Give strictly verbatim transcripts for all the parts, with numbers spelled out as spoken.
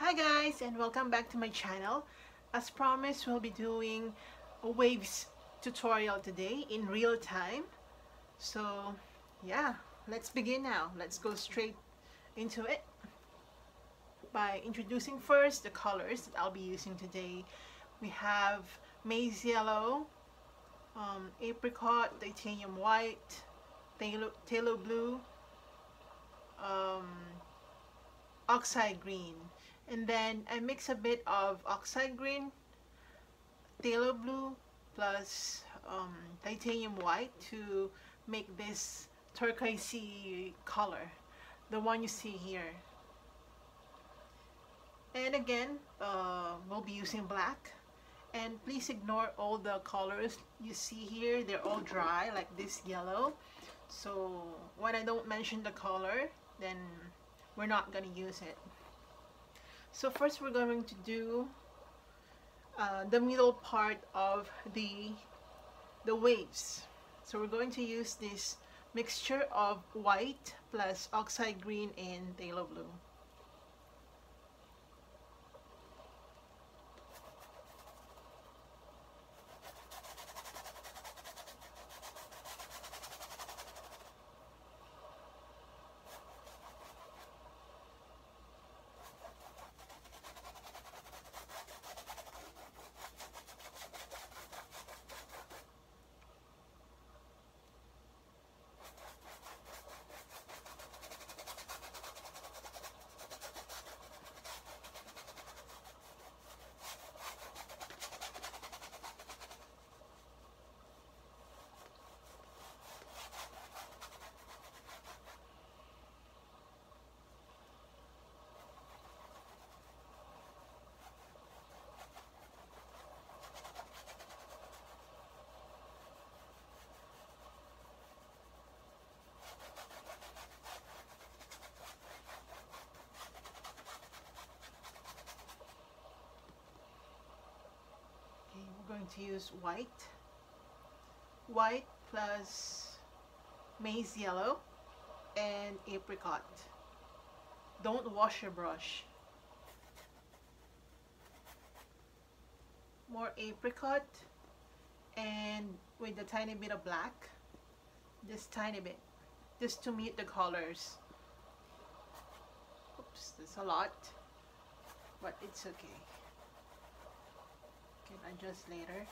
Hi guys, and welcome back to my channel. As promised, we'll be doing a waves tutorial today in real time. So yeah, let's begin now. Let's go straight into it by introducing first the colors that I'll be using today. We have Maize Yellow, um, Apricot, Titanium White, Phthalo, Phthalo Blue, um, Oxide Green, and then I mix a bit of Oxide Green, Phthalo Blue plus um, Titanium White to make this turquoisey color, the one you see here. And again, uh, we'll be using black. And please ignore all the colors you see here. They're all dry, like this yellow. So when I don't mention the color, then we're not gonna use it. So first we're going to do uh, the middle part of the the waves. So we're going to use this mixture of white plus Oxide Green and Phthalo Blue. Going to use white white plus Maize Yellow and Apricot. Don't wash your brush. More Apricot, and with a tiny bit of black, just tiny bit, just to meet the colors. Oops, that's a lot, but it's okay. Can adjust later.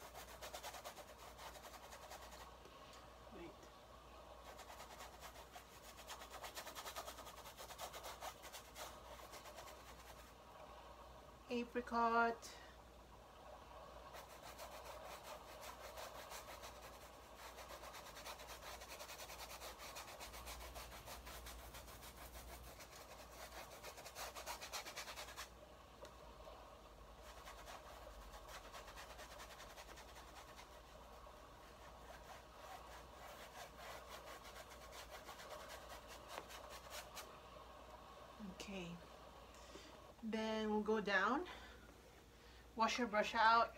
Wait. Apricot. Okay, then we'll go down, wash your brush out,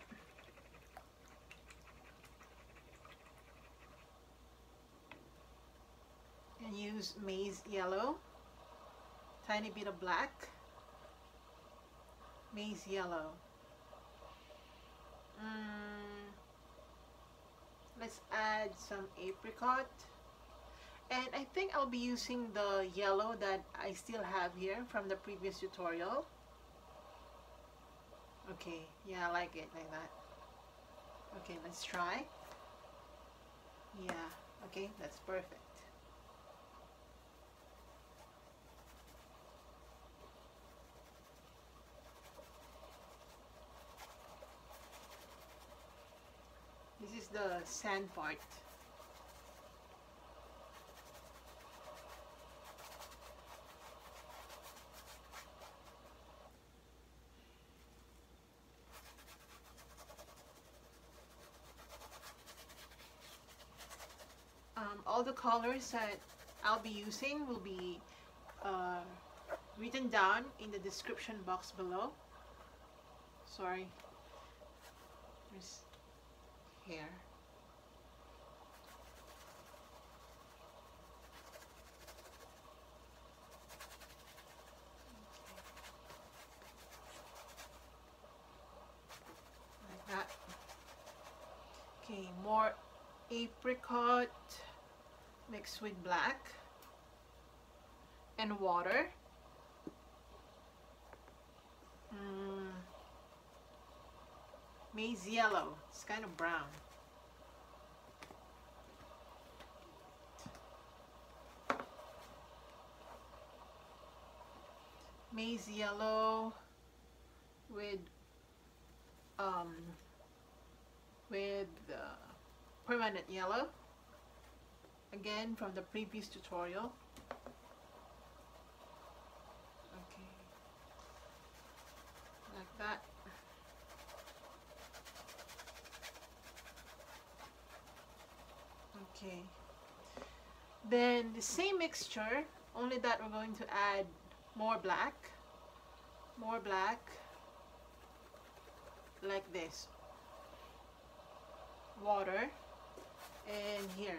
and use Maize Yellow, tiny bit of black, Maize Yellow. Mm, let's add some Apricot. And I think I'll be using the yellow that I still have here from the previous tutorial. Okay, yeah, I like it like that. Okay, let's try. Yeah, okay, that's perfect. This is the sand part. Um, all the colors that I'll be using will be uh, written down in the description box below. Sorry, there's hair. more apricot mixed with black and water. Mm. Maize yellow, it's kind of brown. Maize yellow with um, with uh, permanent yellow, again from the previous tutorial. Okay, like that. Okay, then the same mixture, only that we're going to add more black, more black, like this, water, and here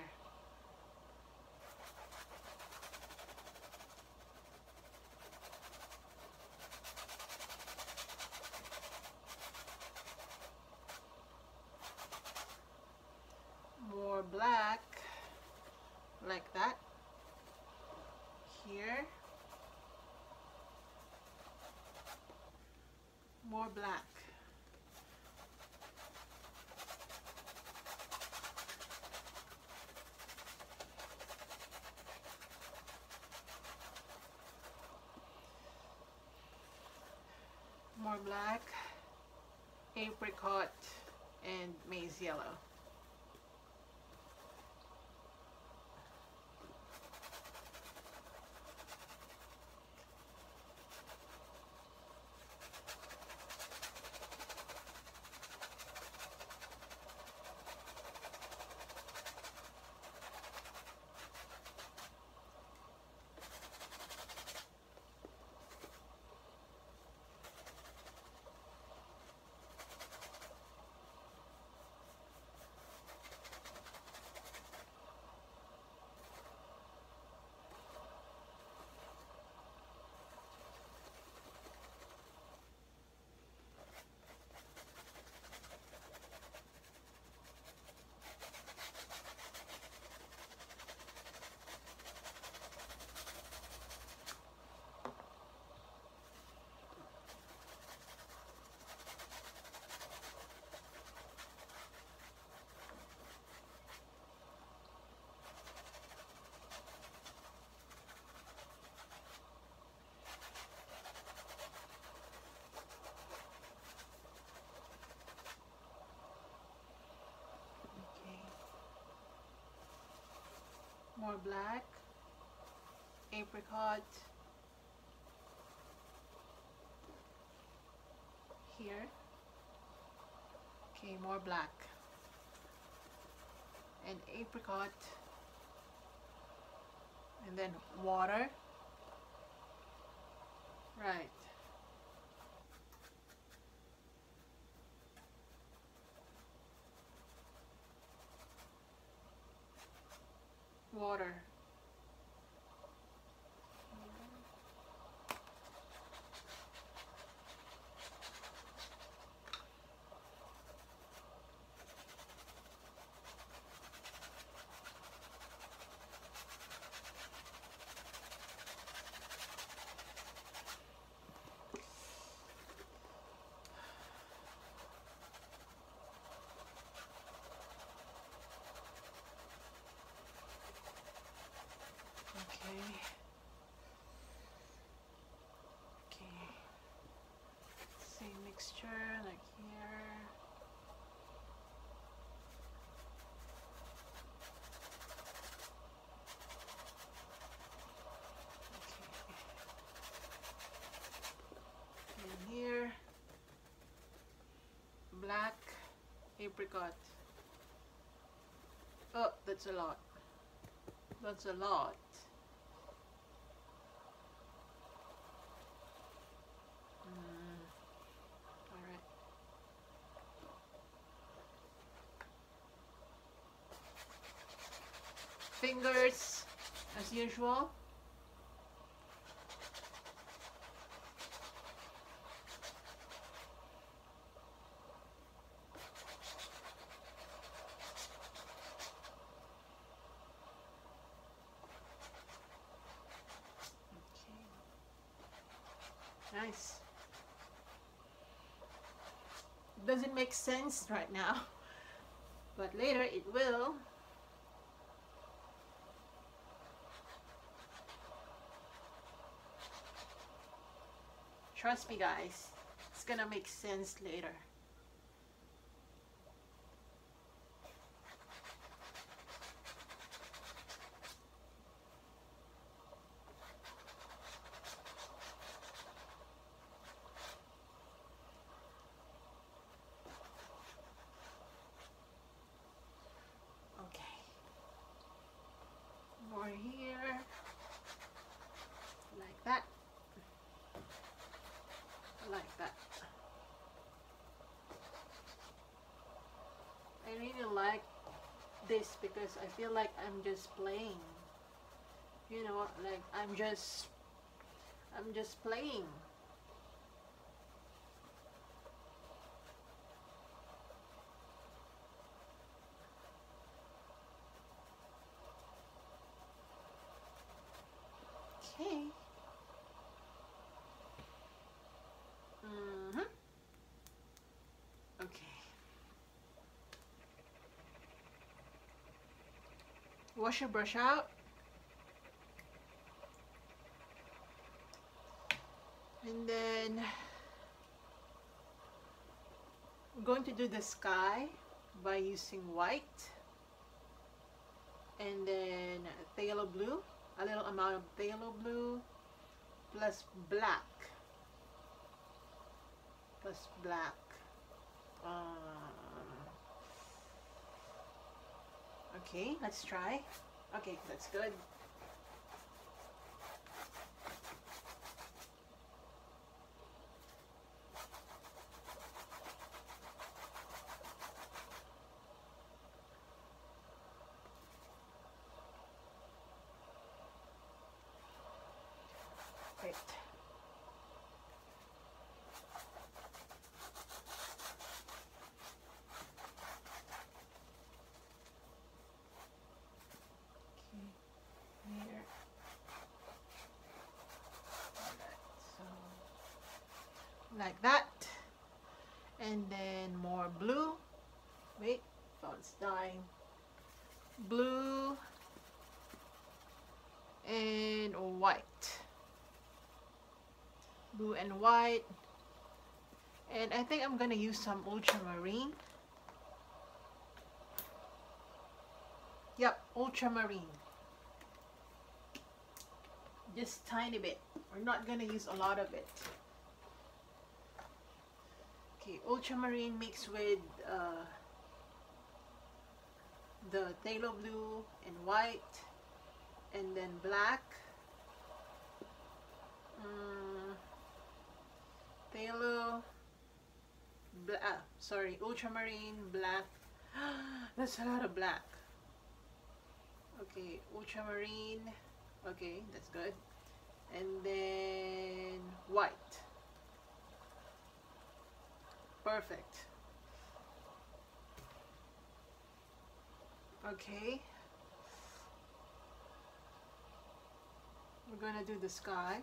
more black, like that, here more black, more black, apricot, and maize yellow. More black, apricot, here, okay, more black, and apricot, and then water, right, water, okay, okay, same mixture like here, okay, and here, black, apricot, oh, that's a lot, that's a lot. Fingers as usual. Nice. Doesn't make sense right now, but later it will. Trust me guys, it's gonna make sense later. Okay. More here. Like that. Like that. I really like this because I feel like I'm just playing. You know, like I'm just I'm just playing. Okay. Mm-hmm. Okay. Wash your brush out. And then we're going to do the sky by using white. And then phthalo blue. A little amount of phthalo blue. Plus black. Plus black. Um, okay, let's try. Okay, that's good. Great. Here. So, like that. And then more blue. Wait, phone's dying. Blue and white. Blue and white. And I think I'm gonna use some ultramarine. Yep, ultramarine. Just tiny bit. We're not gonna use a lot of it. Okay, ultramarine mixed with uh, the phthalo blue and white, and then black. Um, phthalo, bla ah, sorry, ultramarine, black. That's a lot of black. Okay, ultramarine. Okay, that's good. And then white. Perfect. Okay. We're gonna do the sky.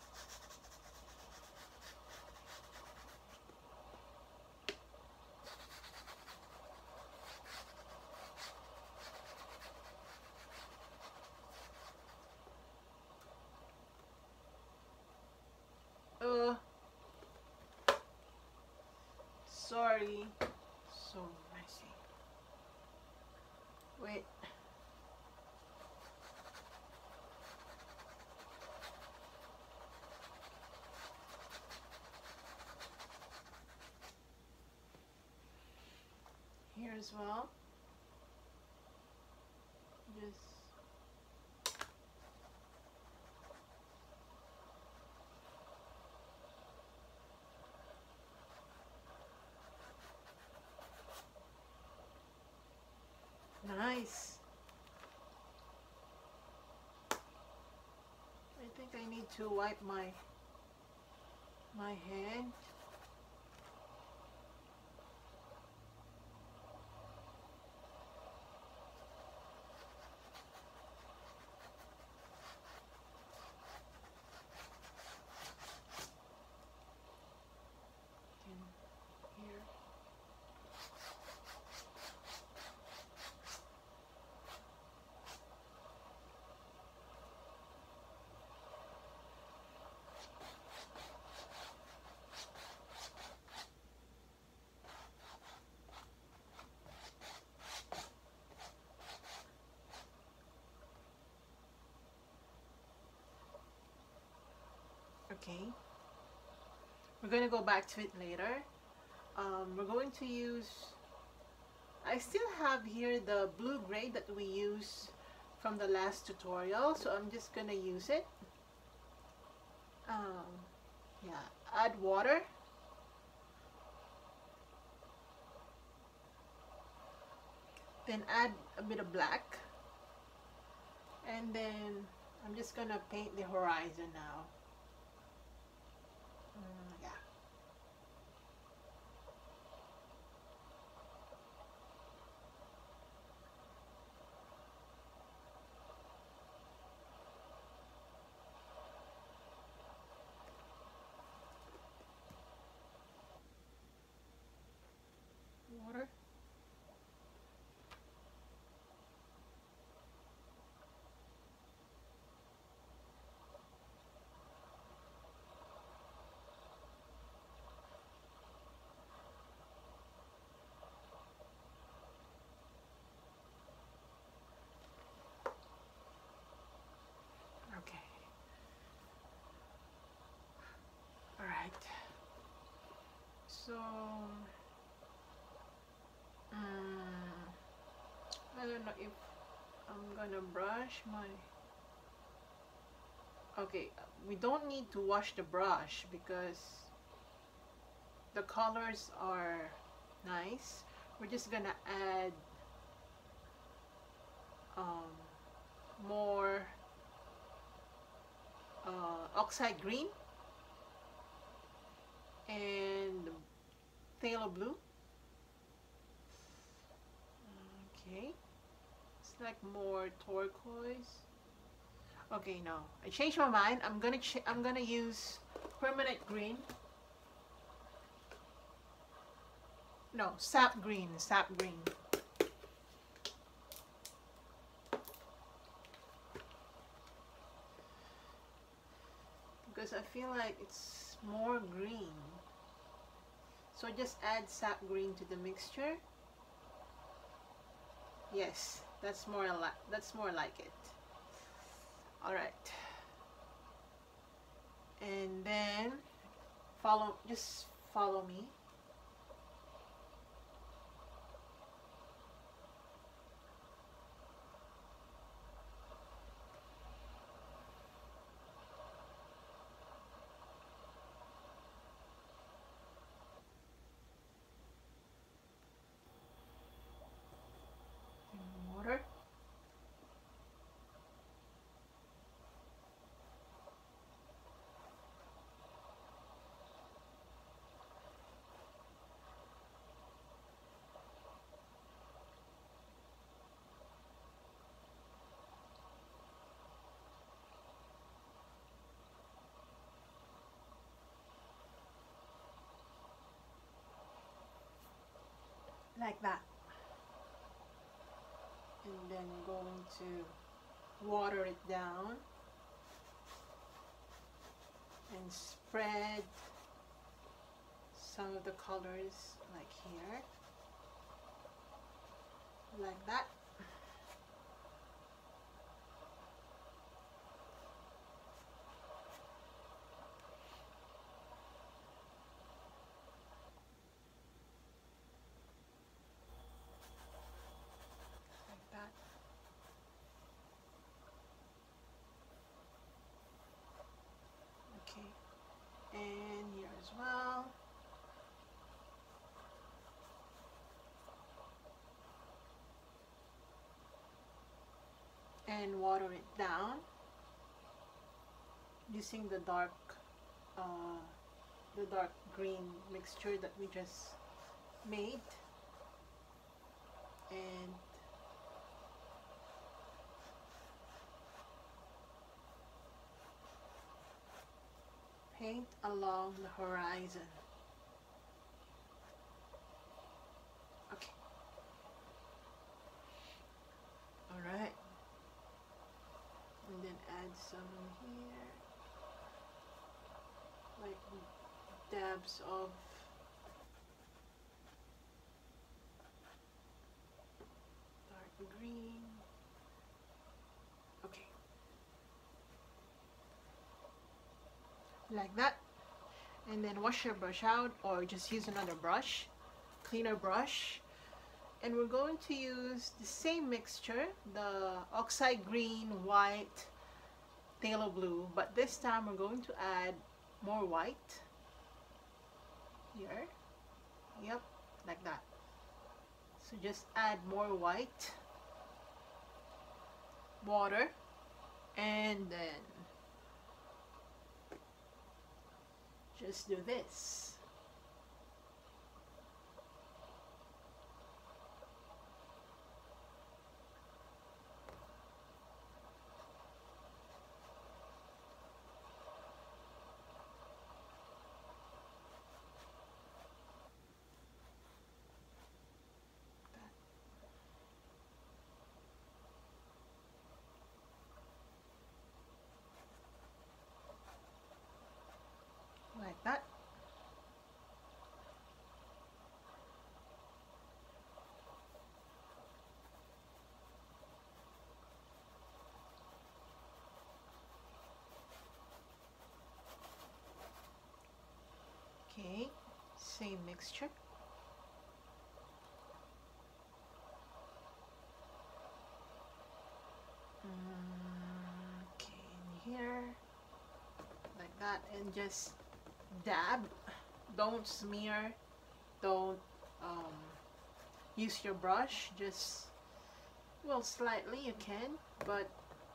Uh, sorry, so messy. Wait. Here as well. Just nice. I think I need to wipe my my hand. Okay, we're going to go back to it later. Um, we're going to use, I still have here the blue grade that we used from the last tutorial, so I'm just going to use it. Um, yeah, add water. Then add a bit of black. And then I'm just going to paint the horizon now. Mm, yeah. Water. Okay. All right. So, um, I don't know if I'm gonna brush my. Okay, we don't need to wash the brush because the colors are nice. We're just gonna add um, more uh, Oxide Green and Phthalo Blue. Okay, it's like more turquoise. Okay, no, I changed my mind. I'm gonna ch I'm gonna use permanent green. No, sap green, sap green. Because I feel like it's more green. So just add sap green to the mixture. Yes, that's more like that's more like it. All right. And then follow just follow me. Water. Like that. And then going to water it down and spread some of the colors like here, like that. Like that. Okay, and here as well. And water it down using the dark uh, the dark green mixture that we just made. And paint along the horizon. Okay. All right. And then add some here, like dabs of dark green. Okay. like that. And then wash your brush out, or just use another brush, cleaner brush. And we're going to use the same mixture, the Oxide Green, White, Phthalo Blue, but this time we're going to add more white here. Yep, like that. So just add more white, water, and then just do this. Like that. Okay, same mixture. Okay, in here, like that, and just dab. Don't smear, don't um, use your brush, just, well, slightly you can, but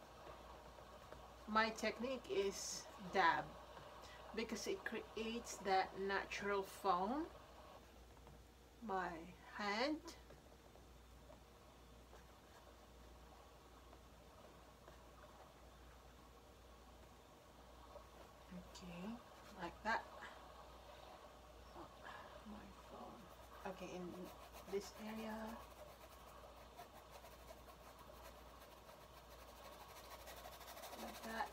my technique is dab because it creates that natural foam. My hand, okay, like that. Oh, my phone. Okay, in this area, like that.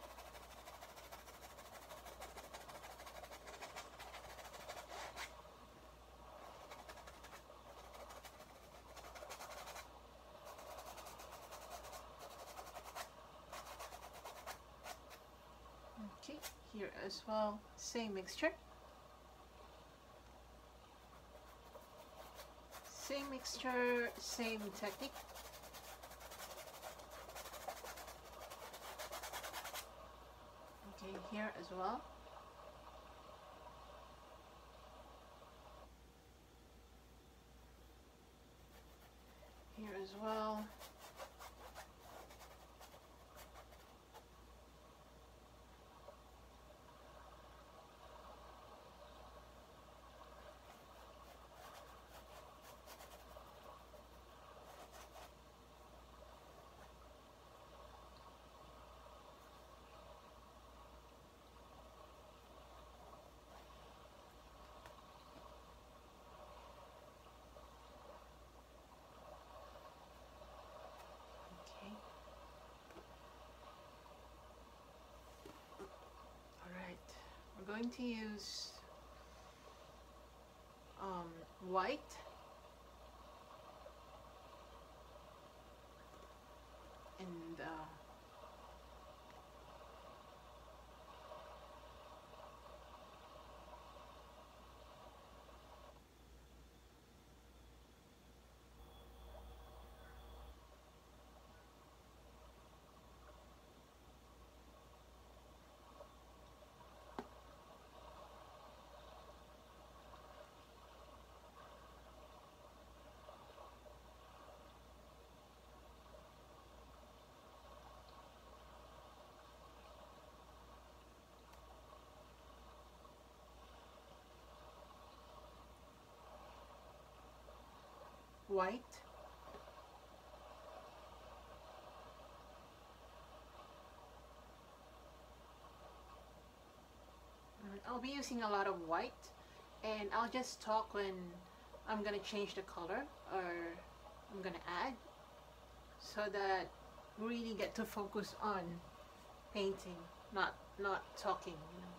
Okay, here as well, same mixture. Same mixture, same technique. Okay, here as well. Here as well. We're going to use um, white and uh, white. I'll be using a lot of white, and I'll just talk when I'm gonna change the color or I'm gonna add, so that we really get to focus on painting, not not talking, you know.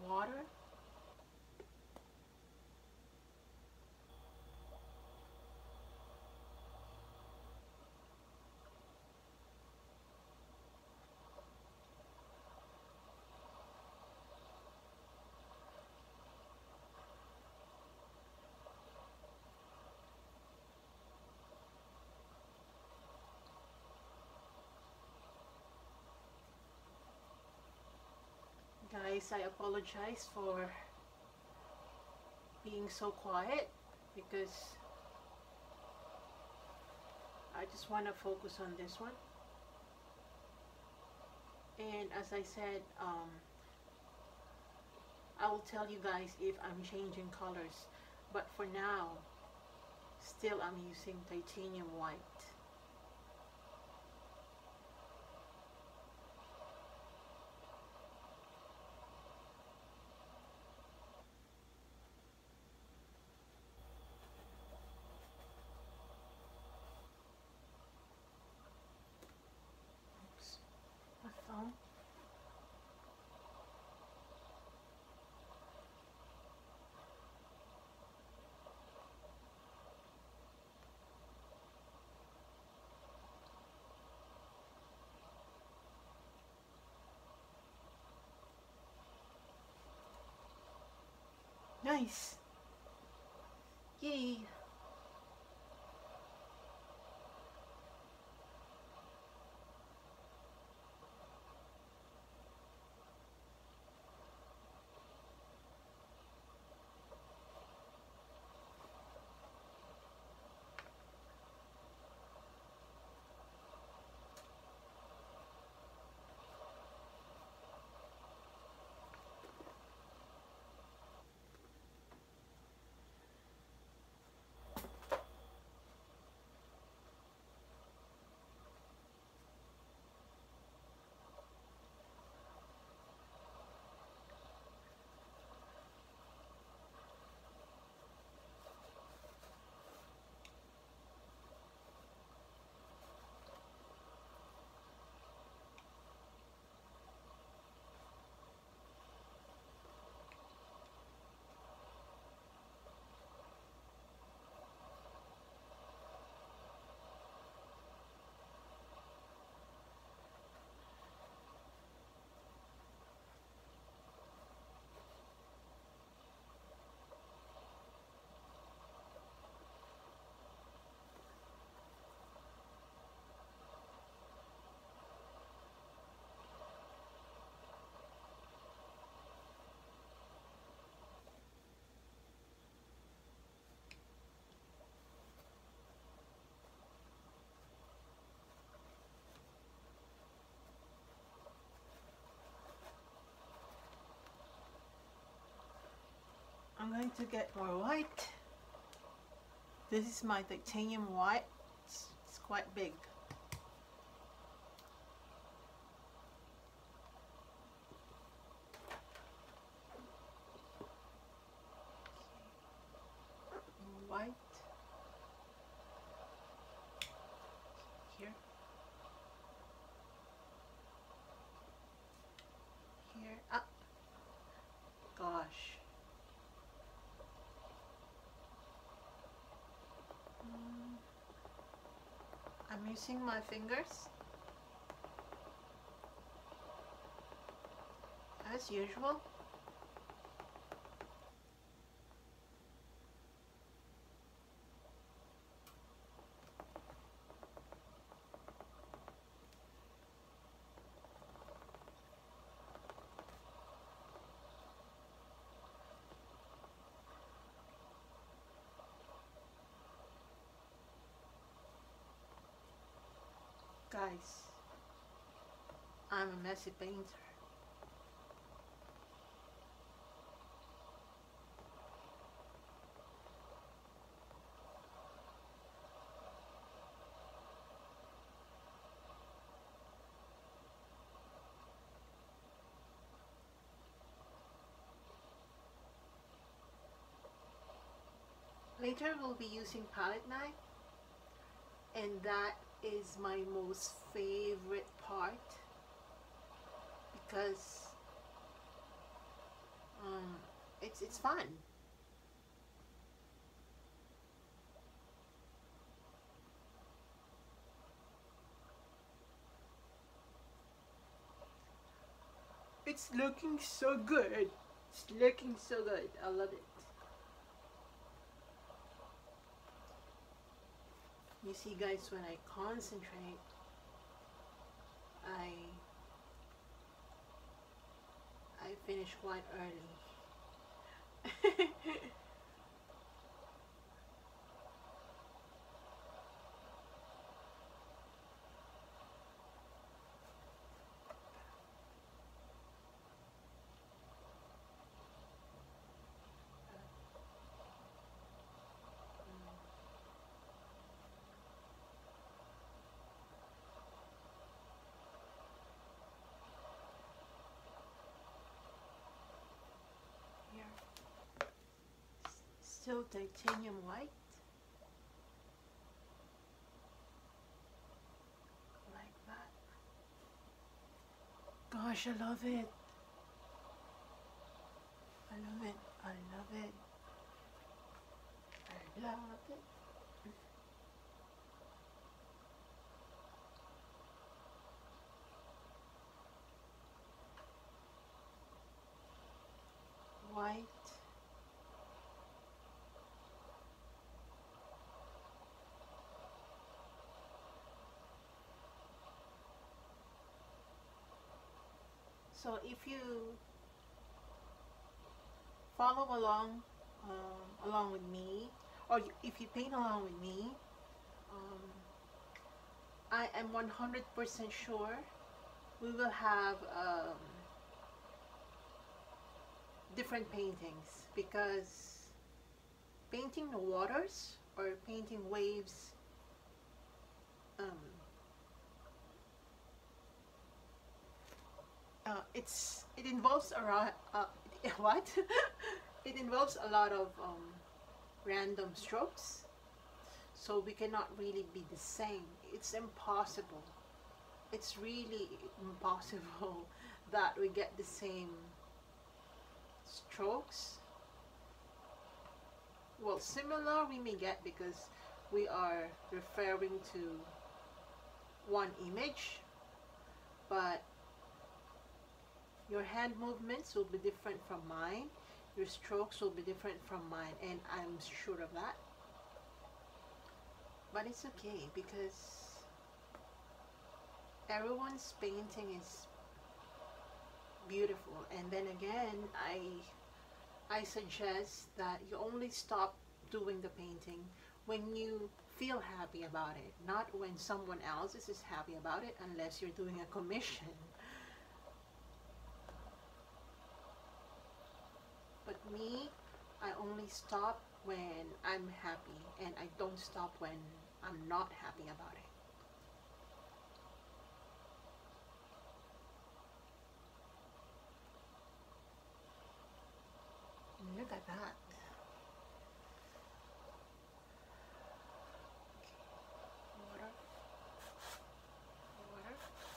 water. Guys, I apologize for being so quiet because I just want to focus on this one. And as I said, um, I will tell you guys if I'm changing colors, but for now still I'm using titanium white. Oops, my phone. Nice. Yay. I'm going to get more white. This is my titanium white. It's, it's quite big. More white. Here. Here. Ah. Gosh. I'm using my fingers as usual. Guys, I'm a messy painter. Later we'll be using palette knife, and that is my most favorite part because it's it's fun. It's looking so good. It's looking so good. I love it. You see, guys, when I concentrate, I I finish quite early. Still titanium white, like that. Gosh, I love it. I love it. I love it. I love it. White. So if you follow along um, along with me, or if you paint along with me, um, I am one hundred percent sure we will have um, different paintings, because painting the waters or painting waves um, uh, it's it involves a lot uh, what it involves a lot of um, random strokes, so we cannot really be the same. It's impossible. It's really impossible that we get the same strokes. Well, similar we may get, because we are referring to one image, but your hand movements will be different from mine, your strokes will be different from mine, and I'm sure of that. But it's okay, because everyone's painting is beautiful. And then again, I I suggest that you only stop doing the painting when you feel happy about it, not when someone else is happy about it, unless you're doing a commission. But me, I only stop when I'm happy, and I don't stop when I'm not happy about it. Look at that. Water. Water.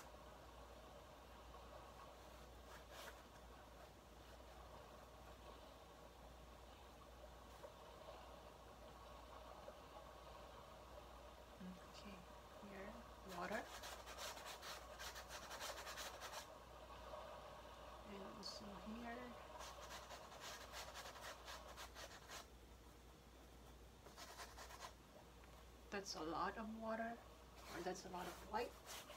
Okay, here, water. And also here. That's a lot of water, or that's a lot of white.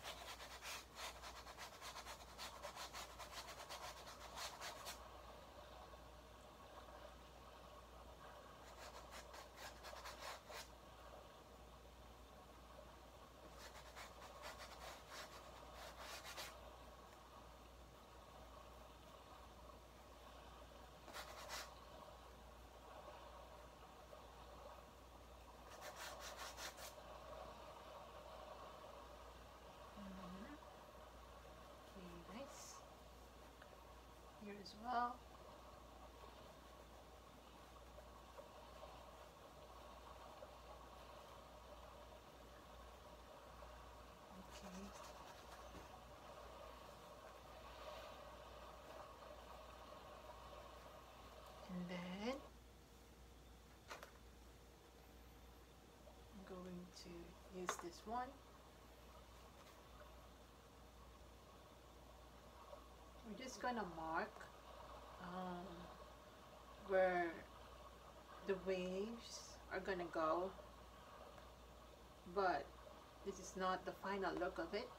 As well. Okay. And then this one. We're just gonna mark um, where the waves are gonna go, but this is not the final look of it.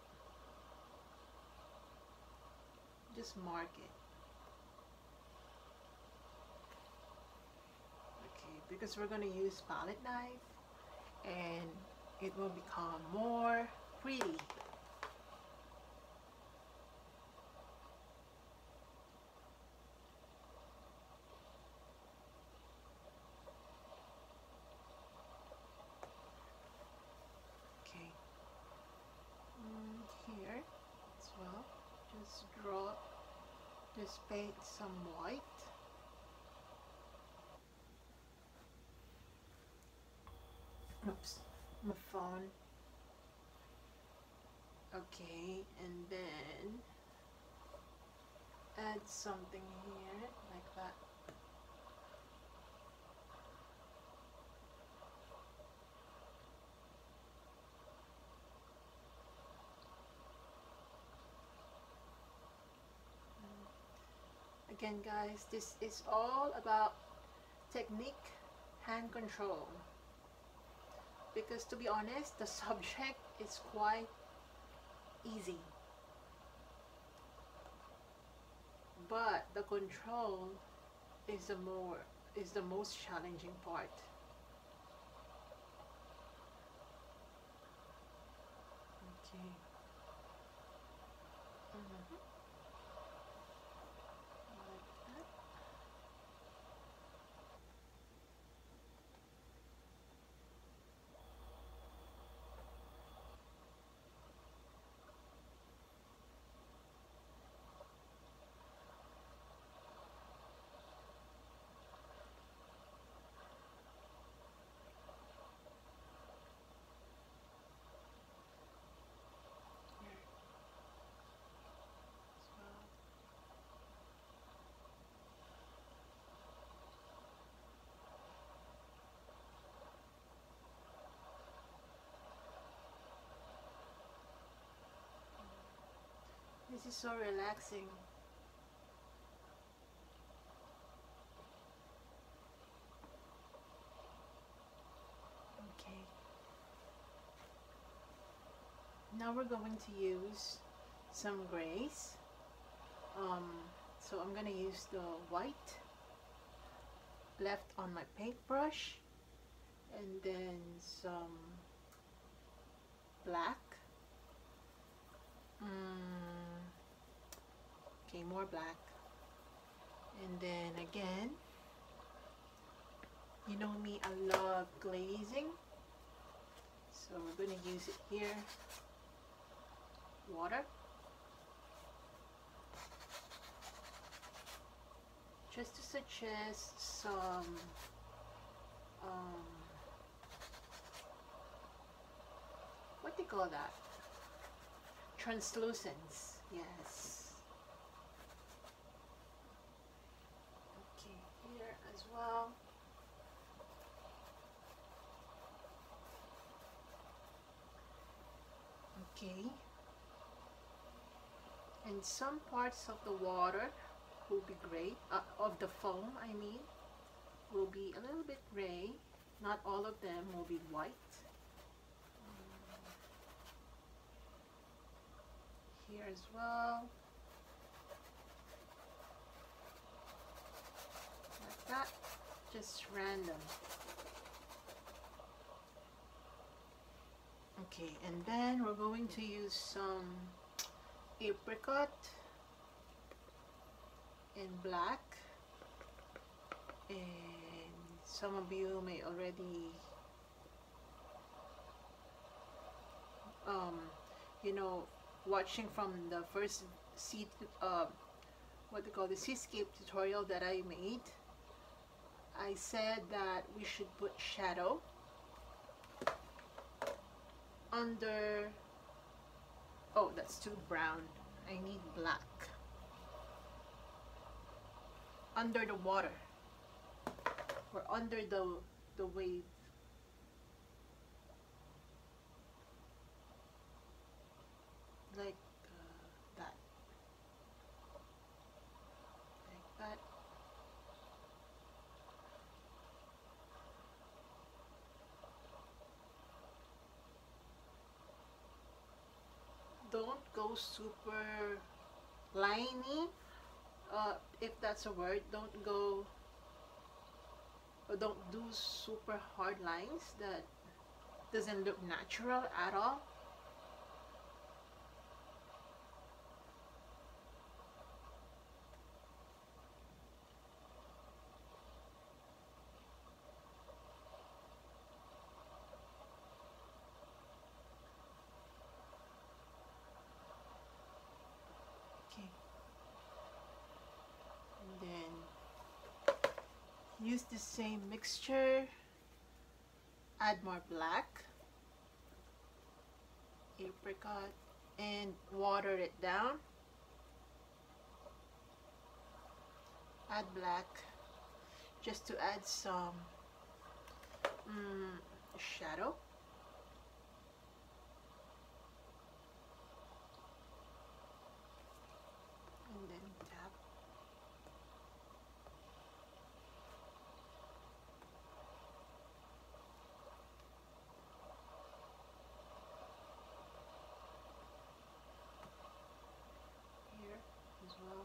Just mark it. Okay, because we're gonna use palette knife and it will become more pretty. Here as well, just draw, just paint some white. Oops, my phone. Okay, and then add something here like that. Again, guys, this is all about technique, hand control, because to be honest, the subject is quite easy, but the control is the more is the most challenging part. Okay. Mm-hmm. This is so relaxing. Okay. Now we're going to use some grays. Um, so I'm gonna use the white left on my paintbrush, and then some black. Mm, okay, more black, and then again, you know me, I love glazing, so we're going to use it here. Water, just to suggest some um, what do you call that? Translucence, yes. Okay, here as well. Okay. And some parts of the water will be gray, uh, of the foam, I mean, will be a little bit gray. Not all of them will be white. Here as well, like that, just random. Okay, and then we're going to use some apricot in black, and some of you may already um, you know, watching from the first sea, uh, what they call the Seascape tutorial that I made. I said that we should put shadow under, oh, that's too brown, I need black, under the water or under the the wave. don't go super liney, uh, if that's a word. Don't go, or don't do super hard lines that doesn't look natural at all. Okay. And then use the same mixture, add more black, apricot, and water it down. Add black just to add some mm, shadow. And then tap. Here as well.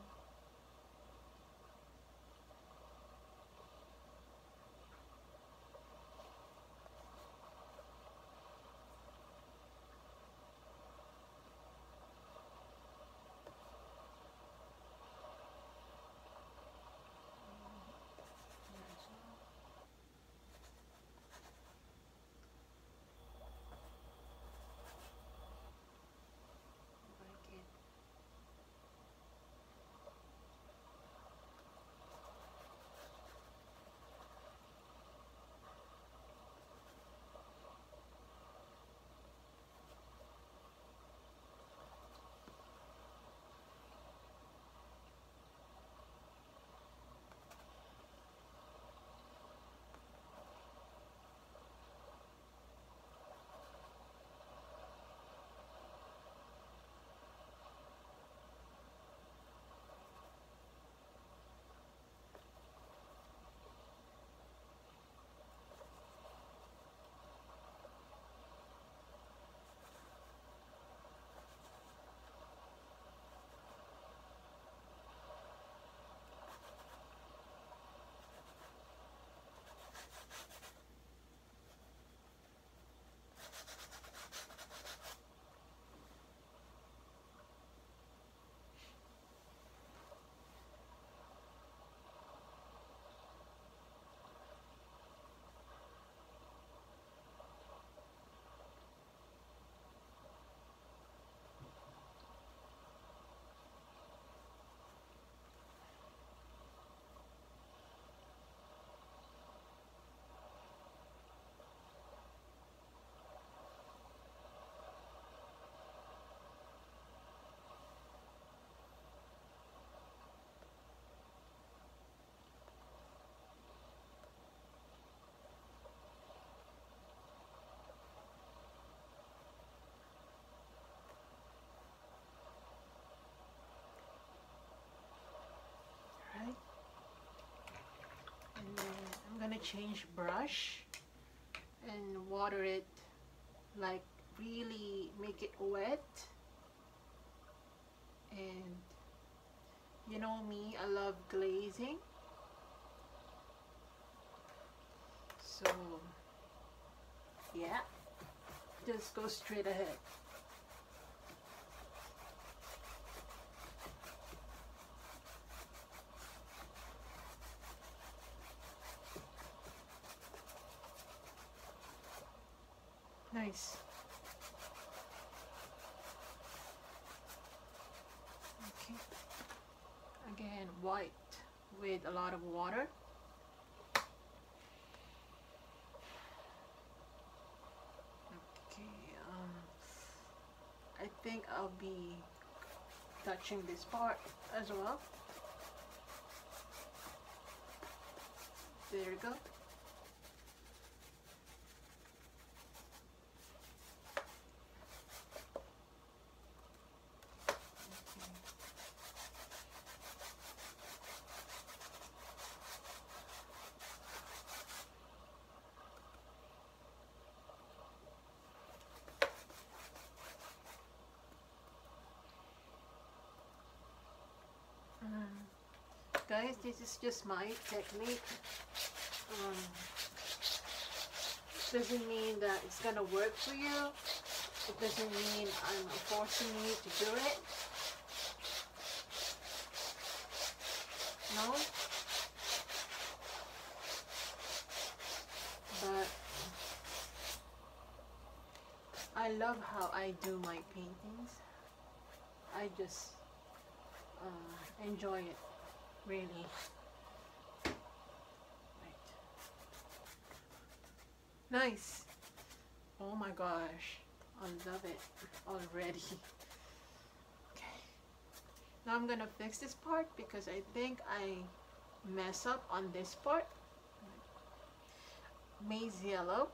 Right? And then I'm gonna change brush and water it, like really make it wet. And you know me, I love glazing, so yeah, just go straight ahead. Nice. Okay. Again, white with a lot of water. Okay. Um, I think I'll be touching this part as well. There you go. Guys, this is just my technique. Um, doesn't mean that it's gonna work for you. It doesn't mean I'm forcing you to do it. No. But I love how I do my paintings. I just uh, enjoy it, really. Right. Nice. Oh my gosh, I love it already. Okay. Now I'm gonna fix this part because I think I mess up on this part. Maize Yellow.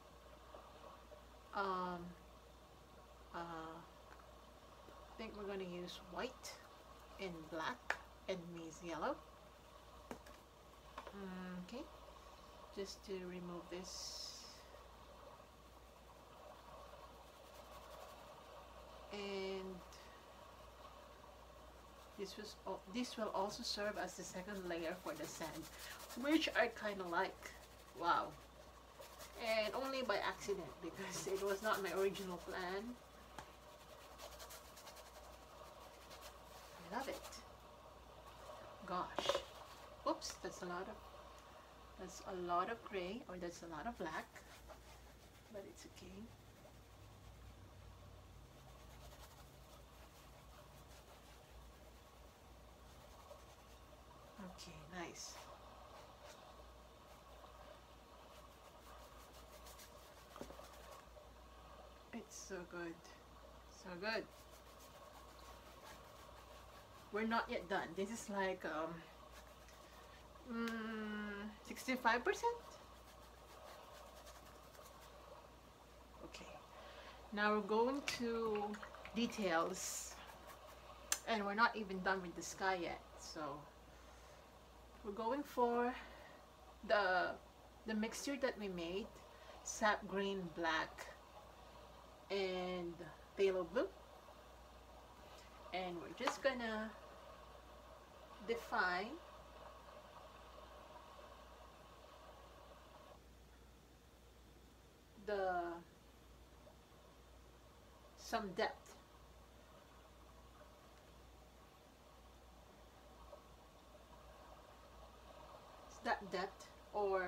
Um, uh, I think we're going to use white and black and Maize Yellow. Okay, just to remove this. And this was this will also serve as the second layer for the sand, which I kind of like. Wow. And only by accident, because it was not my original plan. I love it. Gosh. Oops, that's a lot of that's a lot of gray, or that's a lot of black. But it's okay. Okay, nice. It's so good. So good. We're not yet done. This is like um sixty-five percent. Okay. Now we're going to details. And we're not even done with the sky yet. So we're going for the the mixture that we made, sap green, black, and phthalo blue, and we're just gonna define the some depth. It's that depth, or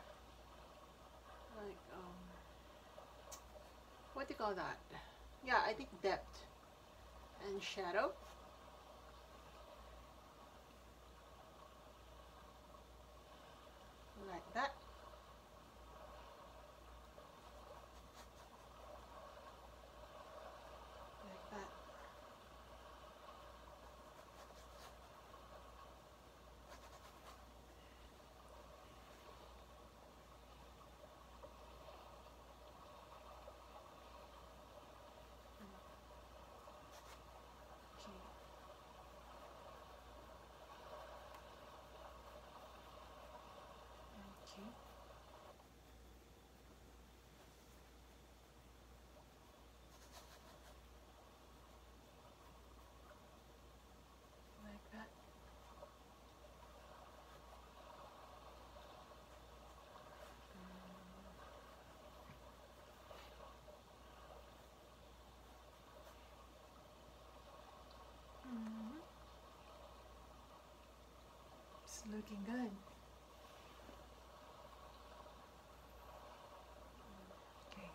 like um what do you call that? Yeah, I think depth and shadow. Like that. Like that. Okay. Like that. Mm-hmm. It's looking good. Okay.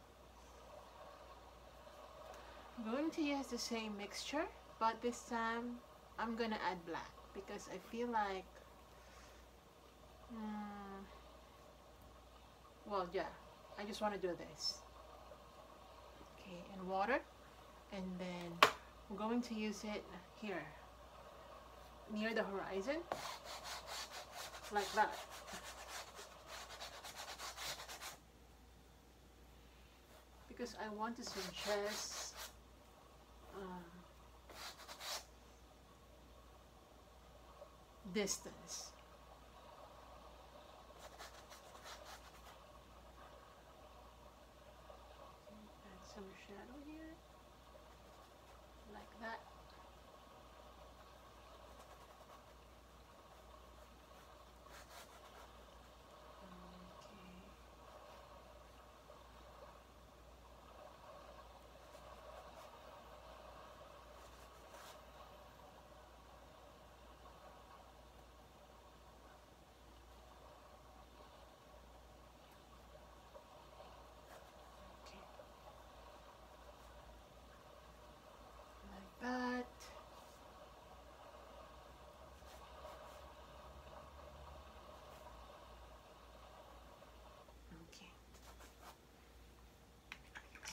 I'm going to use the same mixture, but this time I'm gonna add black because I feel like mm, well, yeah, I just want to do this. Okay, and water, and then we're going to use it here near the horizon, like that. Because I want to suggest um, distance. Add some shadow here, like that.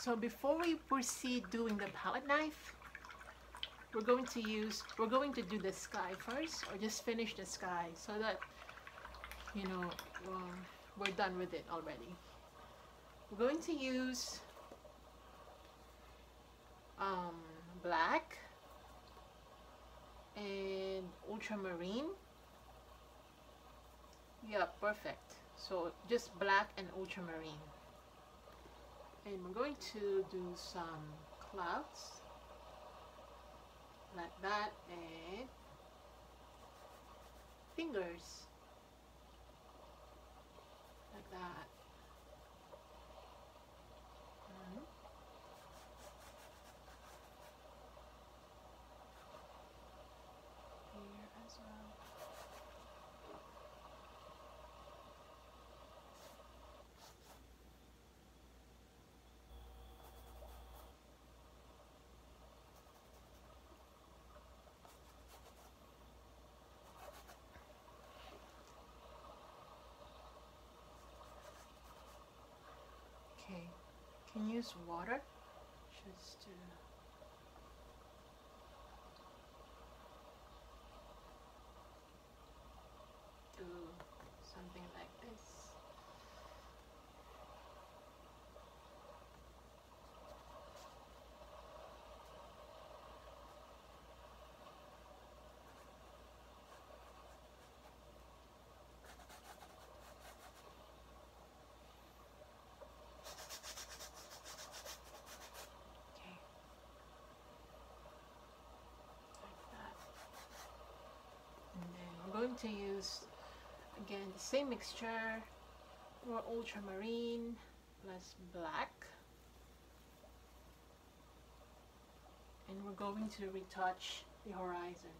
So before we proceed doing the palette knife, we're going to use, we're going to do the sky first, or just finish the sky so that, you know, um, we're done with it already. We're going to use um, black and ultramarine. Yeah, perfect. So just black and ultramarine. And we're going to do some clouds like that, and fingers like that. Mm-hmm. Here as well. Okay, can you use water just to do something like this. Okay, like that. And then we're going to use again the same mixture, more ultramarine plus black, and we're going to retouch the horizon.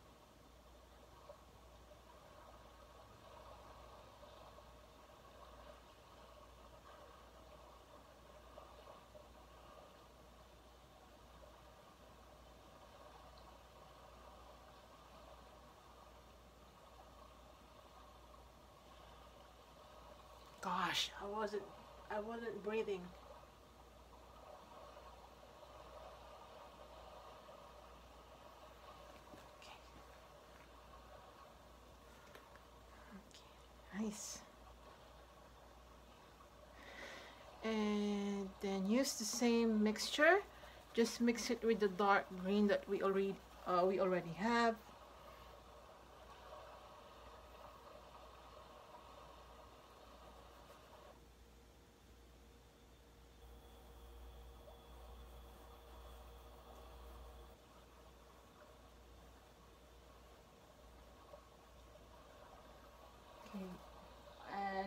Gosh, I wasn't I wasn't breathing. Okay. Okay. Nice. And then use the same mixture. Just mix it with the dark green that we already uh, we already have. Okay. Add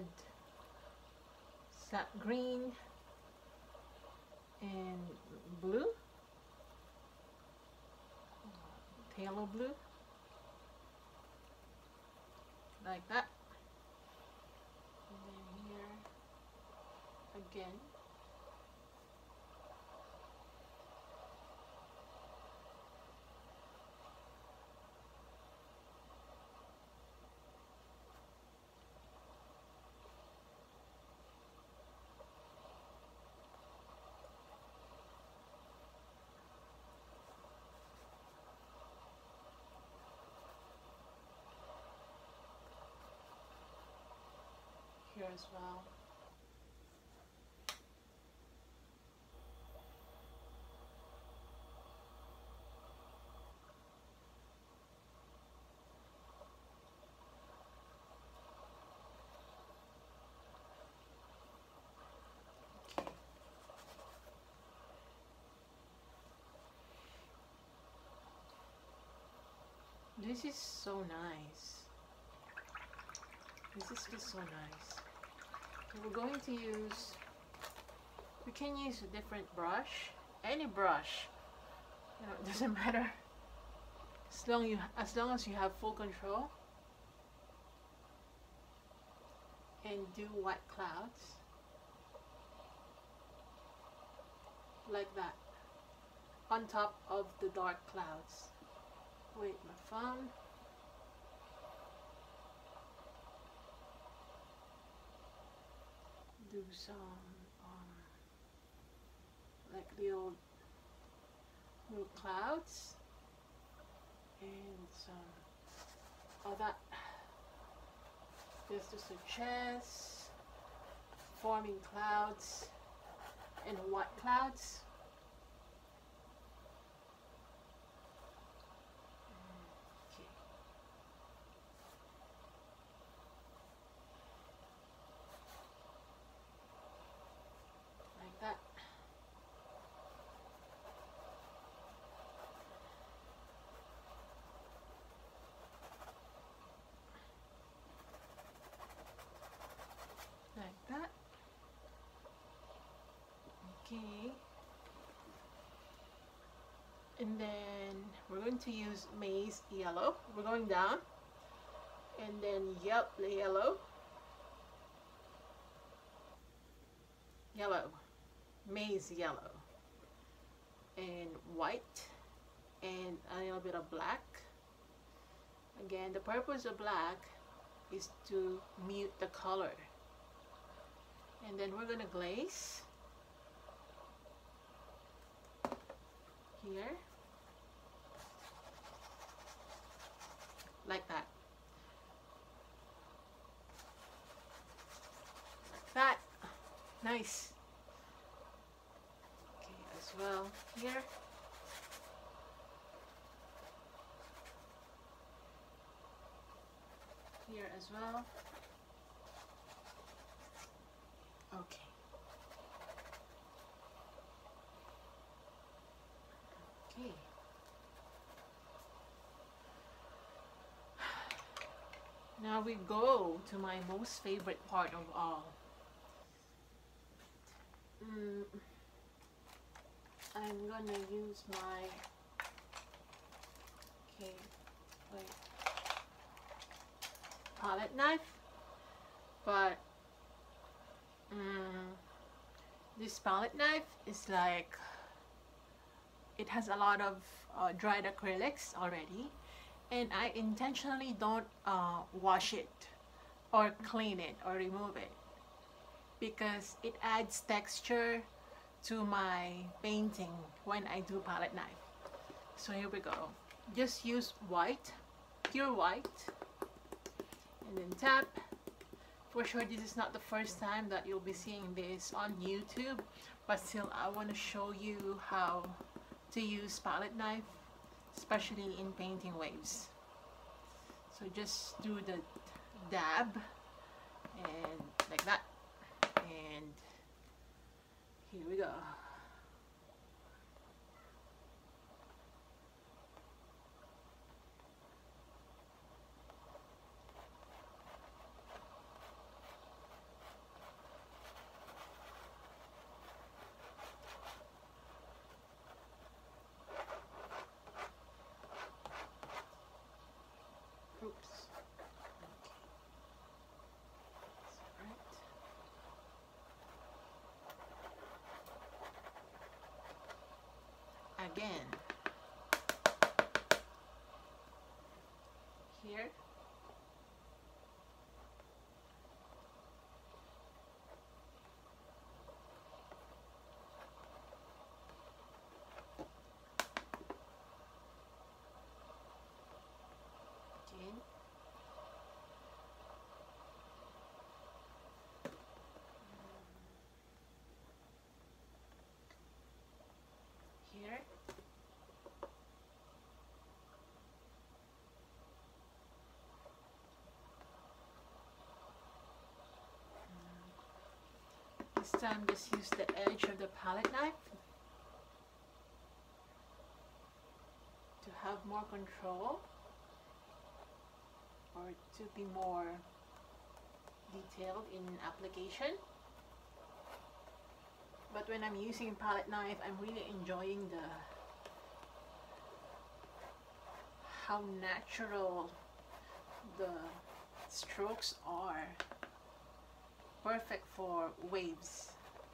sap green and blue, phthalo blue, like that. And then here again. Here as well. Okay. This is so nice. This is just so nice. So we're going to use, we can use a different brush, any brush, you know, it doesn't matter, as long you as long as you have full control, and do white clouds like that on top of the dark clouds. Wait, my phone. Do some um, like little little clouds and some of that, just to suggest forming clouds and white clouds. Okay. Like that. Like that. Okay. And then we're going to use Maize Yellow. We're going down. And then yep, yellow. Yellow. Maize Yellow. And white. And a little bit of black. Again, the purpose of black is to mute the color. And then we're going to glaze here like that, like that. Nice. Okay, as well here. Here as well. Okay. Okay. Now we go to my most favorite part of all. Mm, I'm gonna use my, okay, wait, palette knife, but mm, this palette knife is like, it has a lot of uh, dried acrylics already, and I intentionally don't uh, wash it or clean it or remove it because it adds texture to my painting when I do palette knife. So here we go. Just use white, pure white, and then tap. For sure this is not the first time that you'll be seeing this on YouTube, but still I want to show you how to use palette knife, especially in painting waves. So just do the dab and like that, and here we go. Oops. Again, here, again, here. This time just use the edge of the palette knife to have more control or to be more detailed in application. But when I'm using palette knife, I'm really enjoying the how natural the strokes are. Perfect for waves.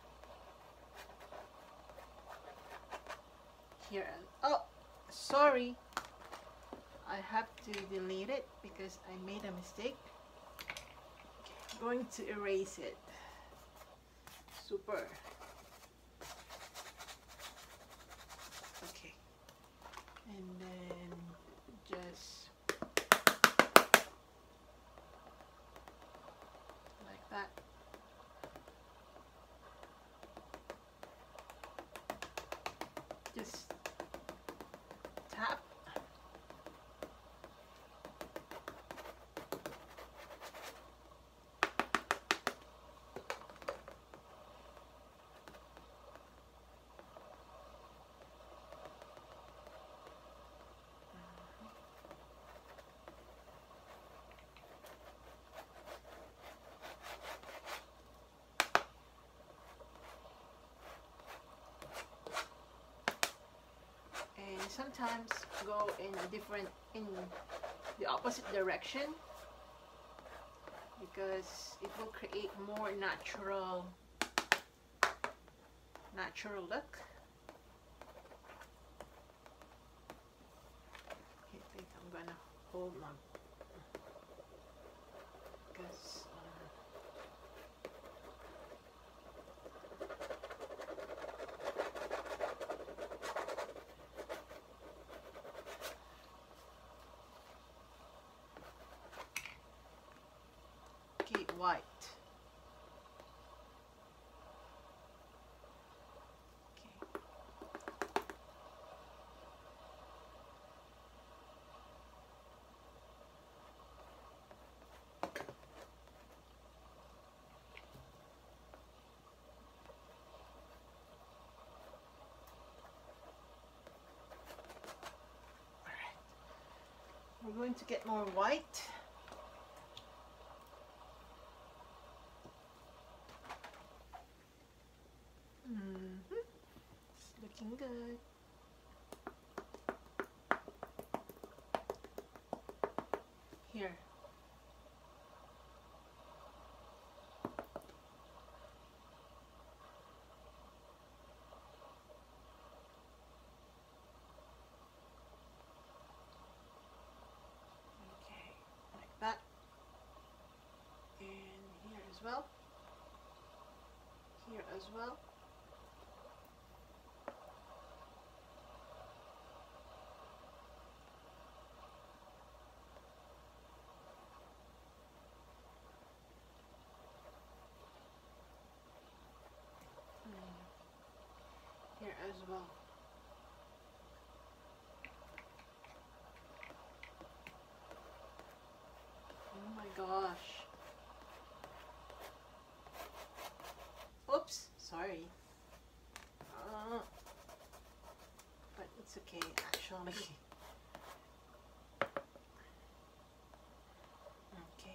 Here, oh, sorry. I have to delete it because I made a mistake. Okay, I'm going to erase it. Super. and then just like that. Just tap. Sometimes go in a different, in the opposite direction, because it will create more natural natural look. Okay, I think I'm gonna hold my, because white. Okay. All right. We're going to get more white. Looking good. Here. Okay, like that. And here as well. Here as well. Here as well. Oh my gosh. Oops, sorry. Uh, but it's okay, actually. Okay.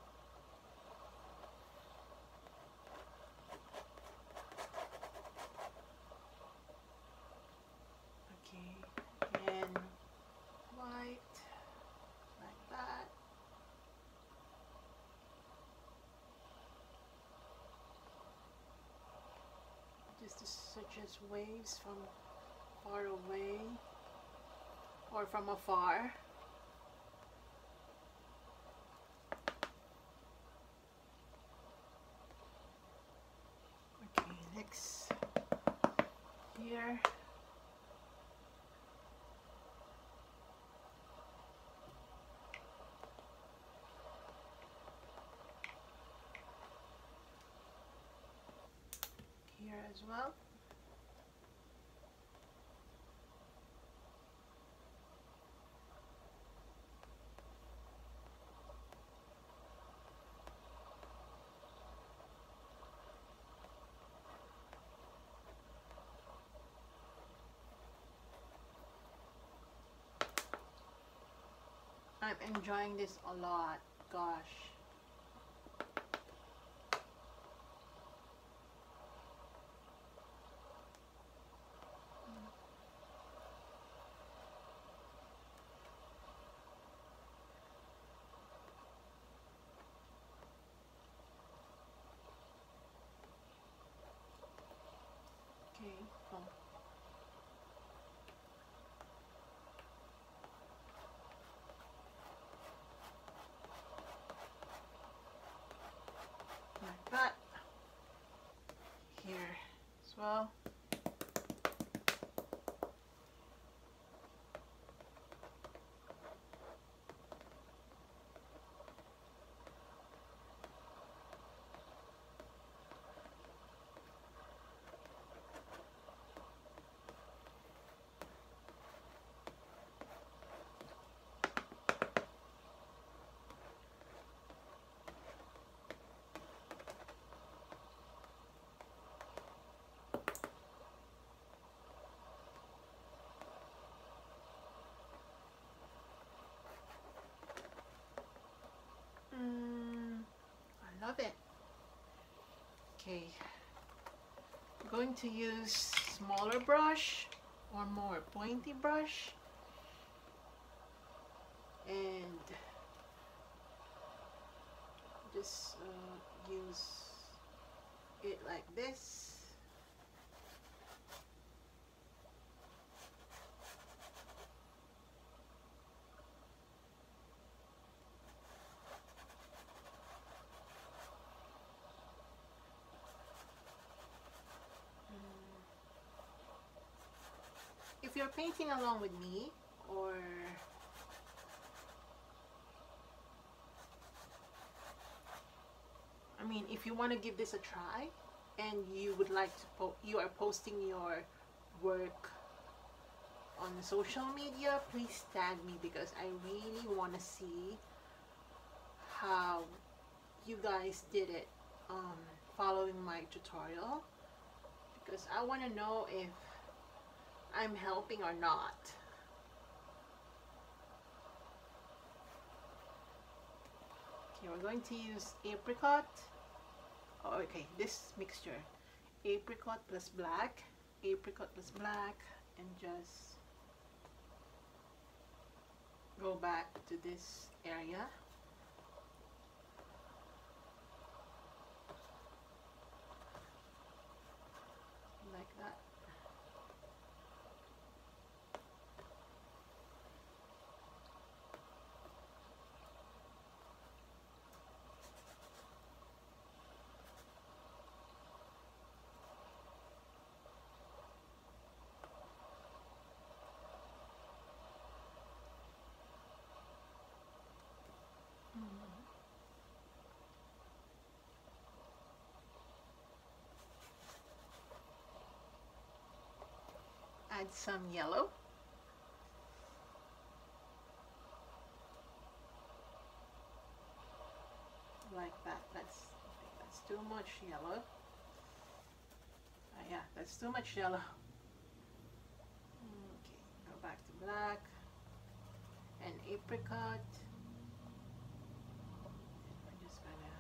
And white, like that. Just such as waves from far away or from afar. Okay, next here. Here as well. I'm enjoying this a lot, gosh. Okay, cool. Mm, I love it. Okay, I'm going to use smaller brush or more pointy brush, and just uh, use it like this. If you're painting along with me, or I mean, if you want to give this a try and you would like to po you are posting your work on social media, please tag me, because I really want to see how you guys did it um, following my tutorial, because I want to know if I'm helping or not. Okay, we're going to use apricot. Oh, okay, this mixture, apricot plus black, apricot plus black, and just go back to this area. Like that. Add some yellow. Like that. That's that's too much yellow. Uh, yeah, that's too much yellow. Okay, go back to black and apricot. We're just gonna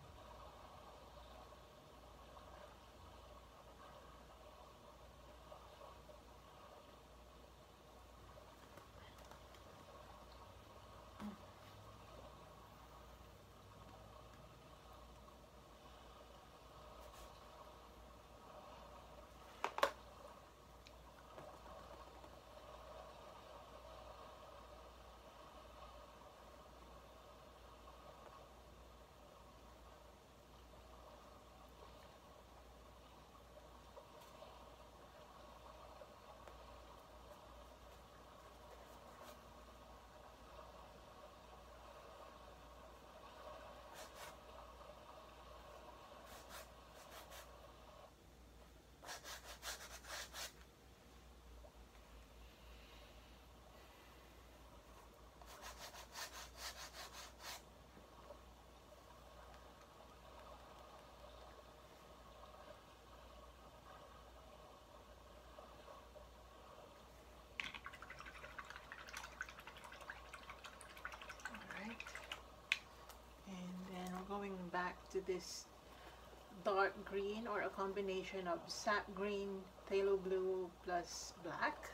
going back to this dark green, or a combination of sap green, phthalo blue plus black.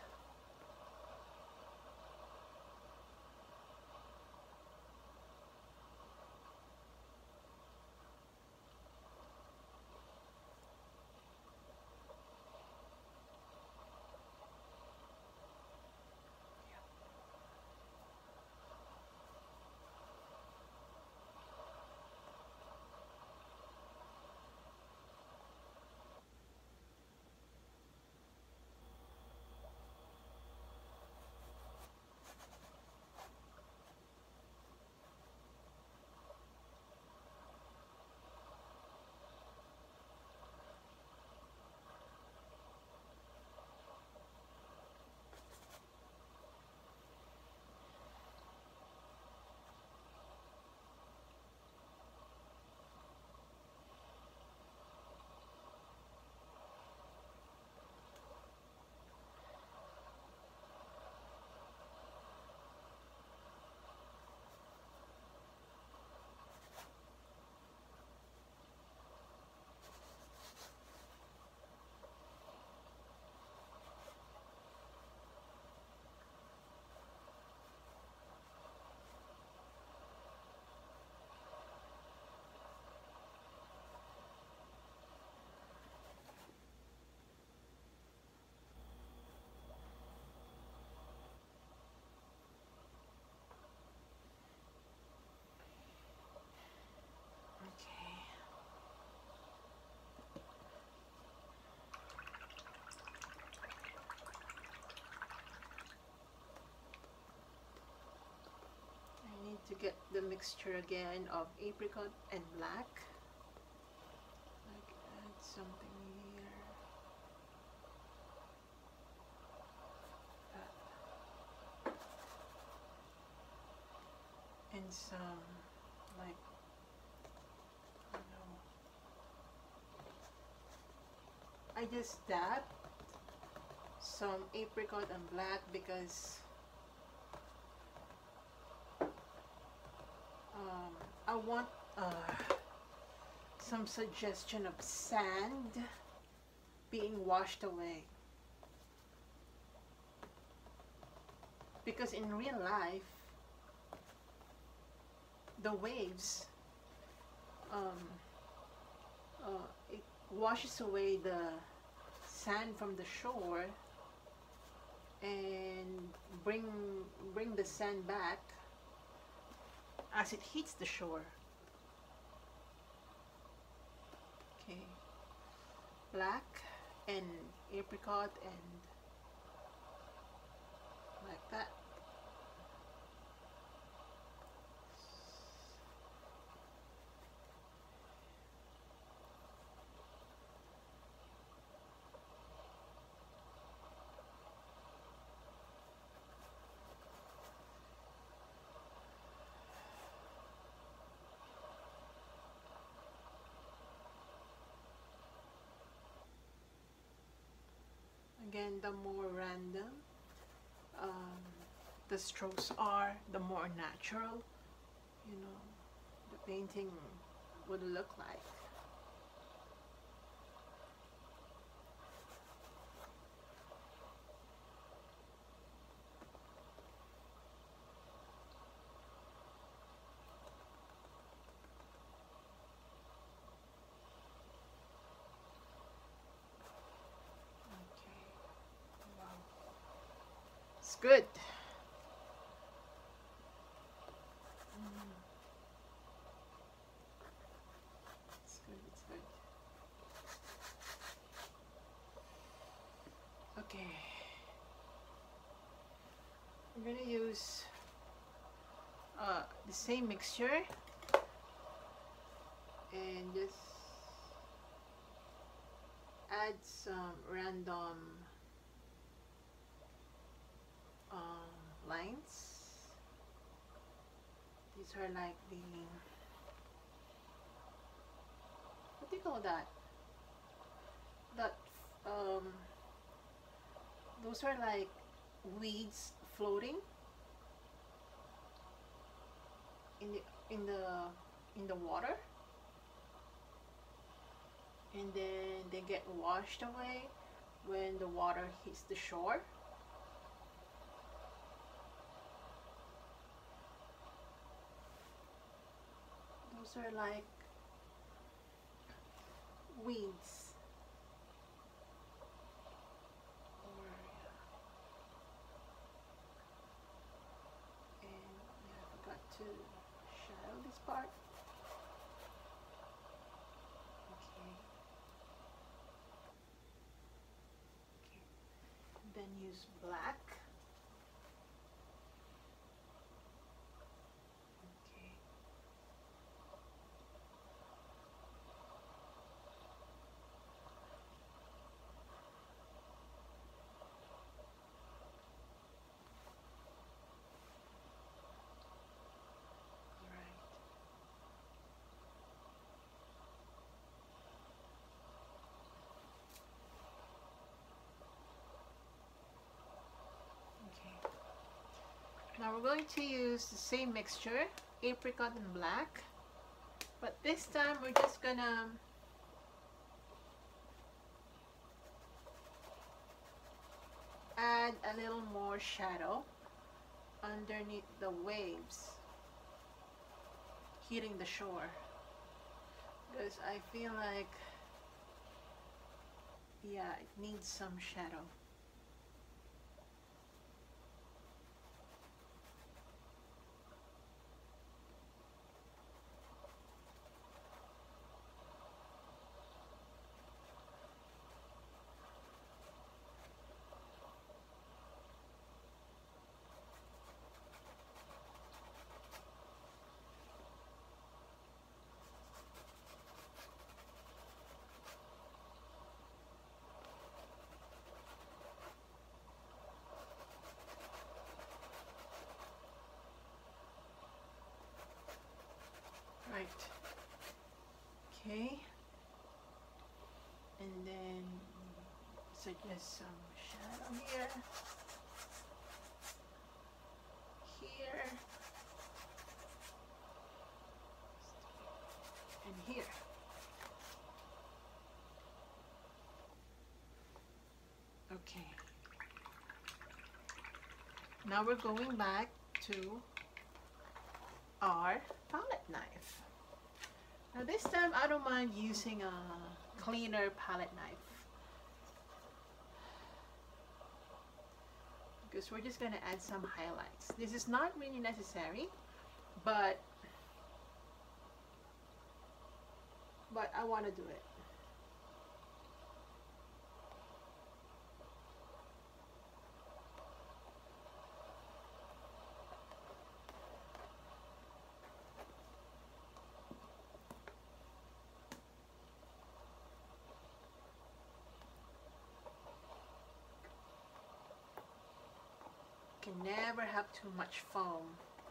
get the mixture again of apricot and black. Like add something here. That. And some like I don't know. I just dab some apricot and black because um, I want uh, some suggestion of sand being washed away, because in real life the waves um, uh, it washes away the sand from the shore and bring bring the sand back as it hits the shore. Okay, black and apricot and like that. Again, the more random um, the strokes are, the more natural, you know, the painting would look like. It's good. Mm. It's good, it's good. Okay. I'm gonna use uh, the same mixture and just add some random Um, lines. These are like the, what do you call that? That um, those are like weeds floating in the in the in the water, and then they get washed away when the water hits the shore. Those are like weeds. Or, yeah. And yeah, I forgot to shadow this part. Okay. Okay. Then use black. Now we're going to use the same mixture, apricot and black, but this time we're just gonna add a little more shadow underneath the waves hitting the shore, because I feel like, yeah, it needs some shadow. right. Okay. And then suggest some shadow here. Here. And here. Okay. Now we're going back to our palette knife. Now this time I don't mind using a cleaner palette knife, because we're just going to add some highlights. This is not really necessary, but but I want to do it. Can never have too much foam.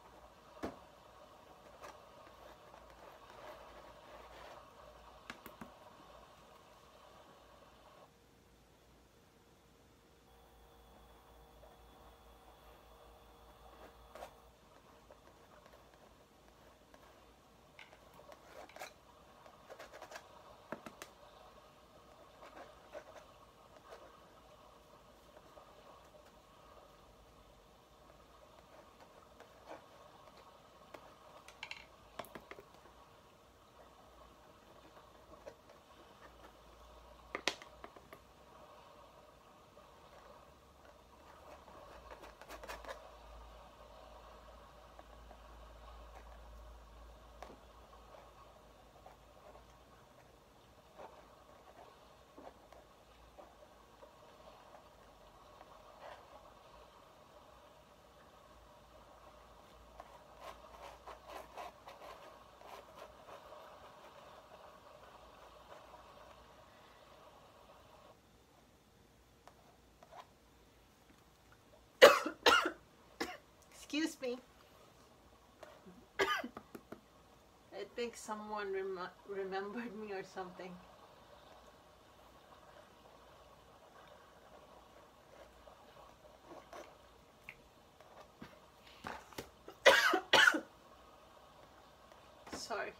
Excuse me. I think someone rem remembered me or something. Sorry.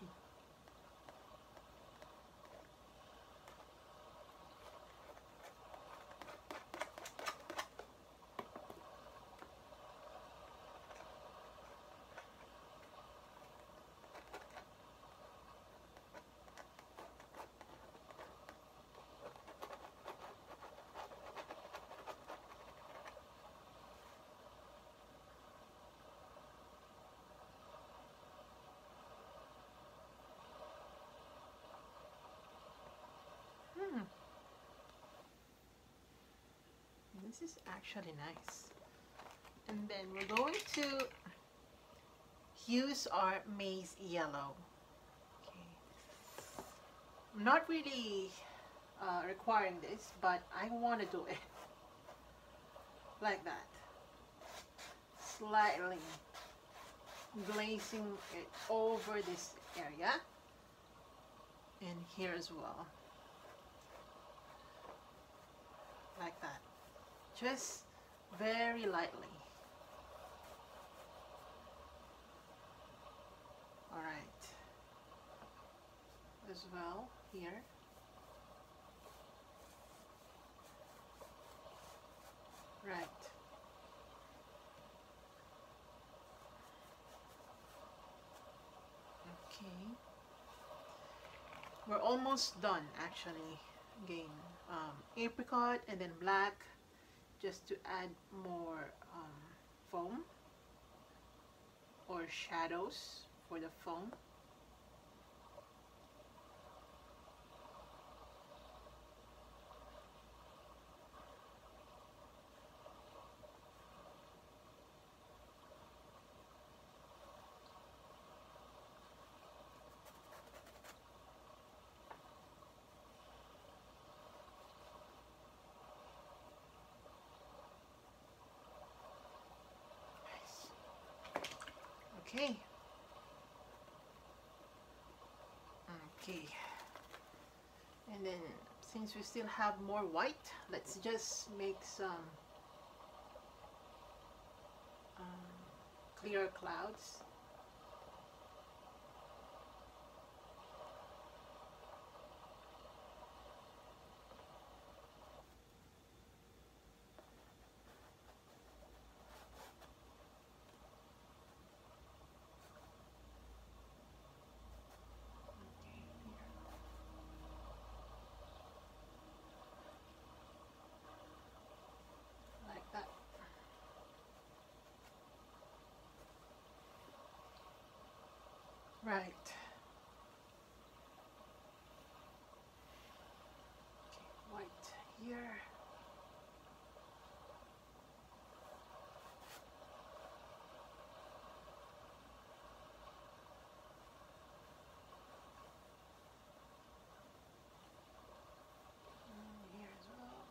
Hmm. This is actually nice. And then we're going to use our Maize Yellow. Okay. I'm not really uh, requiring this, but I want to do it like that. Slightly glazing it over this area and here as well. Like that. Just very lightly. Alright. As well here. Right. Okay. We're almost done actually. Again, um, apricot and then black, just to add more um, foam or shadows for the foam. Okay. Okay, and then since we still have more white, let's just make some um, clear clouds. Like that. Right. Okay, white here. And here as well.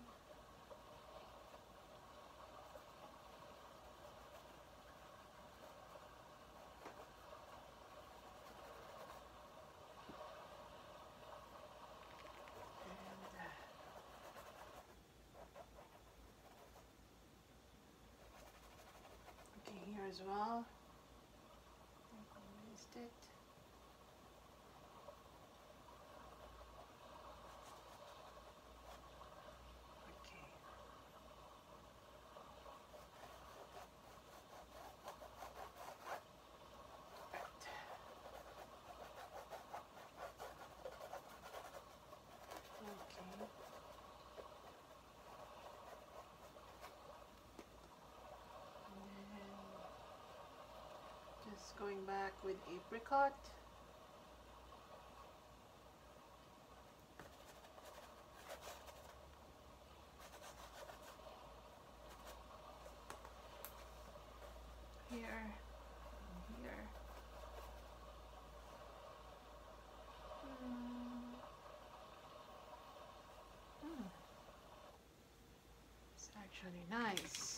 Here as well. I missed it. Okay. Right. Okay. Just going back with Apricot. Here and here. Hmm. Hmm. It's actually nice.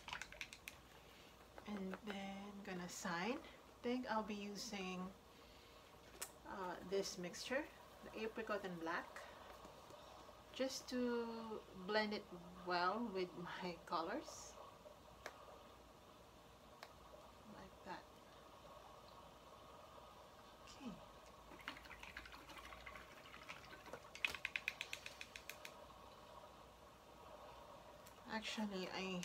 And then gonna sign. I think I'll be using uh, this mixture, the apricot and black, just to blend it well with my colors, like that. Okay. Actually, I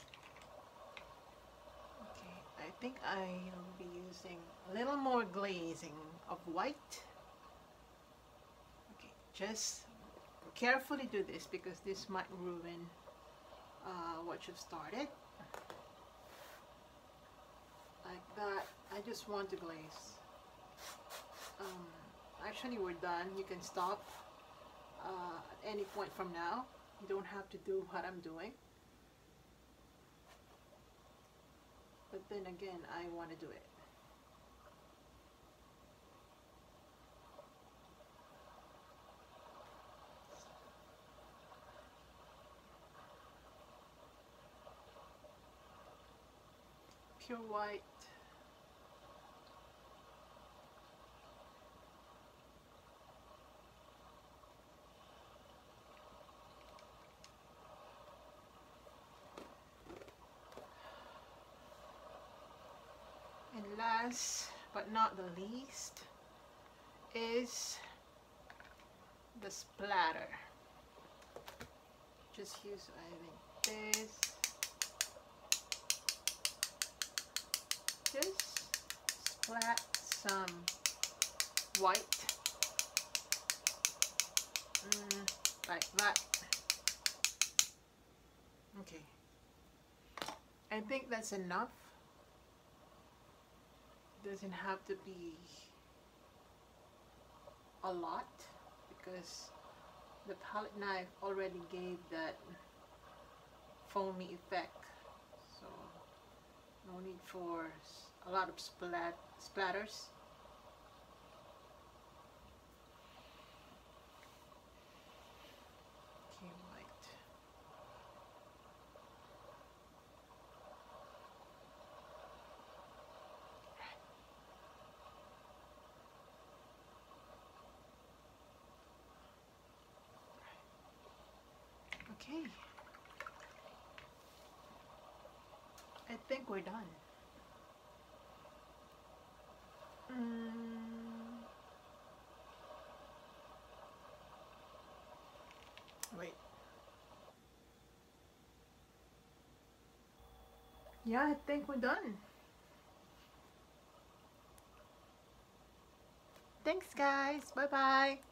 I think I'll be using a little more glazing of white. Okay, just carefully do this because this might ruin uh, what you've started. Like that. I just want to glaze. Um, actually, we're done. You can stop uh, at any point from now. You don't have to do what I'm doing. But then again, I want to do it. Pure white. And last but not the least is the splatter. Just use, I think, this. Just splat some white, mm, like that. Okay, I think that's enough. Doesn't have to be a lot because the palette knife already gave that foamy effect, so no need for a lot of splat splatters. Okay, white. Okay. I think we're done. Mm. Wait. Yeah, I think we're done. Thanks guys. Bye bye.